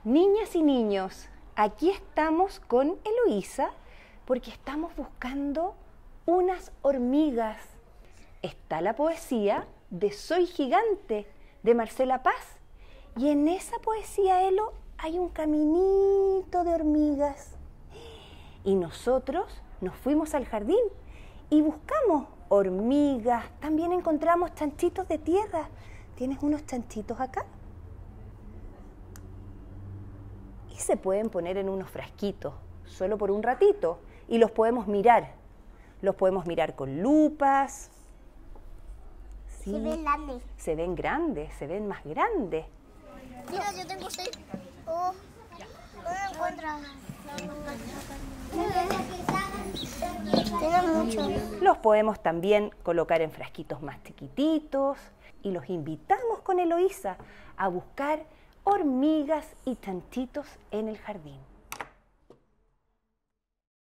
Niñas y niños, aquí estamos con Eloísa porque estamos buscando unas hormigas. Está la poesía de Soy Gigante, de Marcela Paz. Y en esa poesía, Elo, hay un caminito de hormigas. Y nosotros nos fuimos al jardín y buscamos hormigas. También encontramos chanchitos de tierra. ¿Tienes unos chanchitos acá? Y se pueden poner en unos frasquitos, solo por un ratito. Y los podemos mirar. Los podemos mirar con lupas. Sí, Se ven grandes. se ven grandes, se ven más grandes. Mira, yo tengo 6. Oh, no lo encuentras. Tienen muchos. Los podemos también colocar en frasquitos más chiquititos y los invitamos con Eloísa a buscar hormigas y chanchitos en el jardín.